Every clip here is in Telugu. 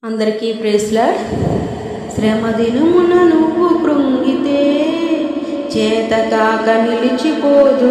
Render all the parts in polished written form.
అందరికీ ప్రైజ్ లార్డ్. శ్రమ దినమున నువ్వు కృంగితే చేతకాక నిలిచిపోదు,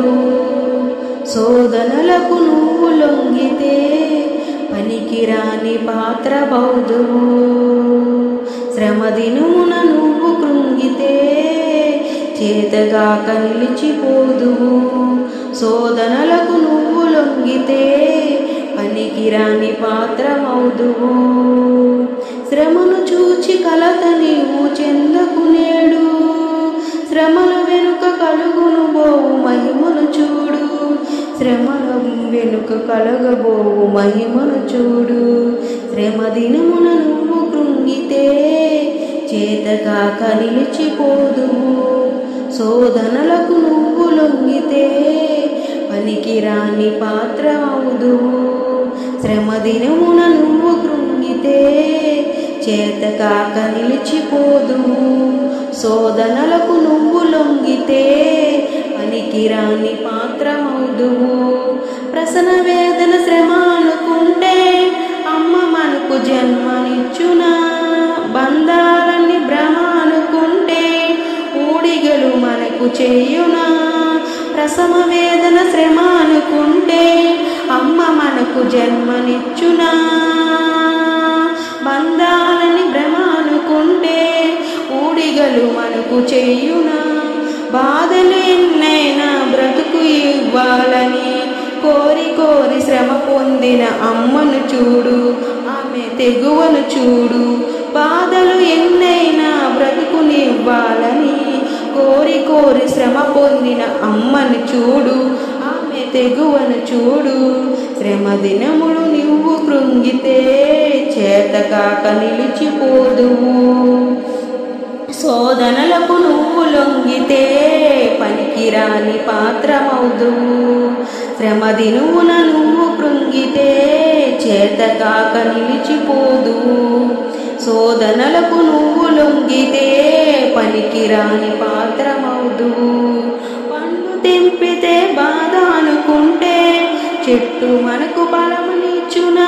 శోధనలకు నువ్వు లొంగితే పనికిరాని పాత్ర బౌదువు. శ్రమ దినమున నువ్వు కృంగితే చేతకాక నిలిచిపోదువు, శోధనలకు నువ్వు లొంగితే పనికిరాని పాత్రమౌదువు. శ్రమను చూచి కలత నీవు చెందకు నేడు, శ్రమల వెనుక కలుగును బోవు మహిమను చూడు, శ్రమల వెనుక కలగబోవు మహిమను చూడు. శ్రమ దినమున నువ్వు కృంగితే చేతకాక నిలిచిపోదువు, శోధనలకు నువ్వు లొంగితే పనికిరాని పాత్రమౌదువు. శ్రమ దినమున నువ్వు కృంగితే చేతకాక నిలిచిపోదువు, శోధనలకు నువ్వు లొంగితే పనికిరాని పాత్రమౌదువు. ప్రసన వేదన శ్రమ అనుకుంటే అమ్మ మనకు జన్మనిచ్చునా, బంధాలన్నీ భ్రమ అనుకుంటే ఊడిగలు మనకు చెయ్యునా. ప్రసవ వేదన శ్రమ అనుకుంటే అమ్మ మనకు జన్మనిచ్చునా, బంధాలని భ్రమ అనుకుంటే ఊడిగలు మనకు చెయ్యునా. బాధలు ఎన్నైనా బ్రతుకు ఇవ్వాలని కోరి కోరి శ్రమ పొందిన అమ్మను చూడు, ఆమె తెగువను చూడు. బాధలు ఎన్నైనా బ్రతుకునివ్వాలని కోరి కోరి శ్రమ పొందిన అమ్మను చూడు, ఆమె తెగువను చూడు. శ్రమ దినములు నువ్వు కృంగితే చేతకాక నిలిచిపోదువు, శోధనలకు నువ్వు లొంగితే పనికిరాని పాత్రమౌదువు. శ్రమ దినమున నువ్వు కృంగితే చేతకాక నిలిచిపోదువు, శోధనలకు నువ్వు లొంగితే పనికిరాని పాత్రమౌదువు. పండు తెంపితే బాధ అనుకుంటే చెట్టు మనకు ఫలమునిచ్చునా,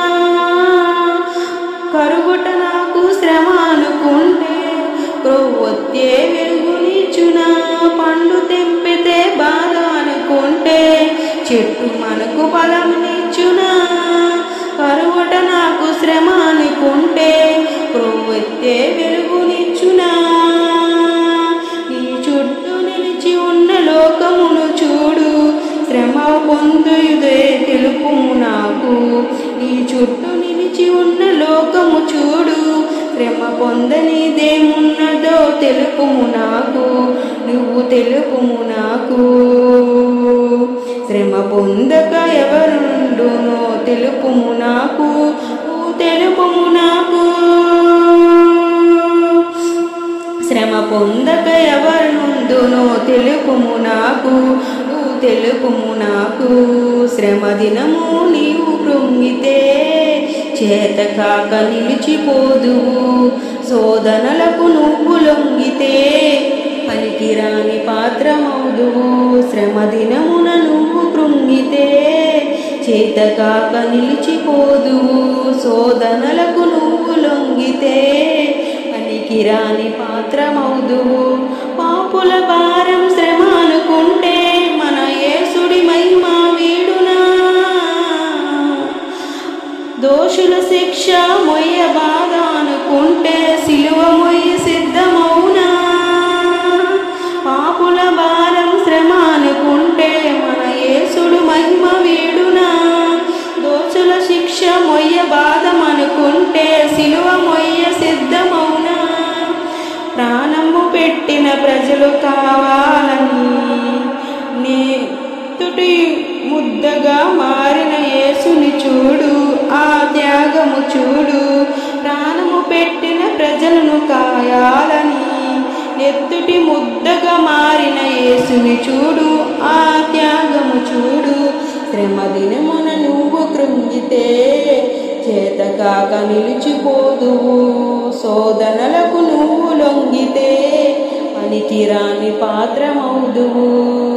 కరుగుట నాకు శ్రమ అనుకుంటే క్రొవ్వొత్తే వెలుగునిచ్చునా. పండు తెంపితే బాధ అనుకుంటే చెట్టు మనకు ఫలమునిచ్చునా, కరుగుట నాకు శ్రమ అనుకుంటే క్రొవ్వొత్తే వెలుగునిచ్చునా. నీ చుట్టూ నిలిచి ఉన్న లోకమును చూడు, శ్రమ పొందుదే తెలుపుము నాకు. నీ చుట్టూ నిలిచి ఉన్న లోకము చూడు, శ్రమ పొందనిదేమున్నదో తెలుపుము నాకు, నువ్వు తెలుపుము నాకు. శ్రమ పొందక ఎవరుండునో తెలుపుము నాకు, నువ్వు తెలుపుము నాకు. శ్రమ పొందక ఎవరుండునో తెలుపుము నాకు, నువ్వు తెలుపుము నాకు. శ్రమ దినము నీవు కృంగితే చేతకాక నిలిచిపోదువు, శోధనలకు నువ్వు లొంగితే పనికిరాని పాత్రమౌదువు. శ్రమ దినమున నువ్వు కృంగితే చేతకాక నిలిచిపోదువు, శోధనలకు నువ్వు లొంగితే పనికిరాని పాత్రమౌదువు. పాపుల భారం శ్రమ అనుకుంటే మన యేసుడి మహిమ వీడునా, దోషుల శిక్ష మొయ్య బాధ అనుకుంటే సిలువ మొయ్య సిద్ధమౌనా. పాపుల భారం శ్రమ అనుకుంటే మన యేసుడు మహిమ వీడునా, దోషుల శిక్ష మొయ్య బాధం అనుకుంటే సిలువ మొయ్య సిద్ధమౌనా. ప్రాణము పెట్టిన ప్రజలు కావాలని నేతుటి ముద్దగా మారిన యేసుని చూడు, ఆ త్యాగము చూడు. ప్రాణము పెట్టిన ప్రజలను కాయాలని నెత్తుటి ముద్దగా మారిన యేసుని చూడు, ఆ త్యాగము చూడు. శ్రమ దినమున నువ్వు కృంగితే చేతకాక నిలిచిపోదువు, శోధనలకు నువ్వు లొంగితే పనికిరాని పాత్రమౌదువు.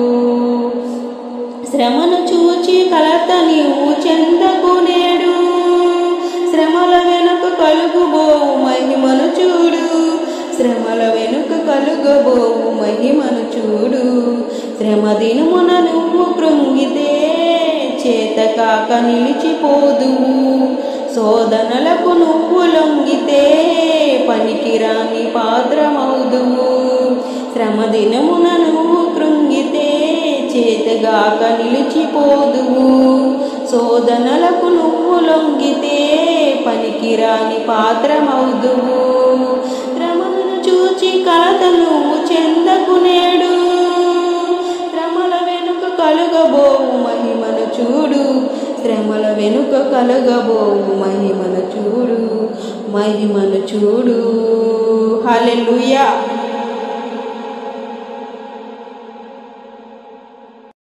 శ్రమను చూచి కలత నీవు చెందకు నేడు, శ్రమల వెనుక కలు కలుగుబోవు మహిమను చూడు, శ్రమల వెనుక కలుగబోవు మహిమను చూడు. శ్రమ దినమున నువ్వు కృంగితే చేతకాక నిలిచిపోదువు, శోధనలకు నువ్వు లొంగితే పనికిరాని పాత్రమౌదువు. శ్రమ దినమున నువ్వు కృంగితే చేతగాక నిలిచిపోదువు, శోధనలకు నువ్వు లొంగితే పనికిరాని పాత్రమౌదువు. శ్రమలను చూచి కలత నువ్వు చెందకు నేడు, శ్రమల వెనుక కలుగబోవు మహిమను చూడు, శ్రమల వెనుక కలుగబోవు మహిమను చూడు, మహిమను చూడు. హల్లెలూయా.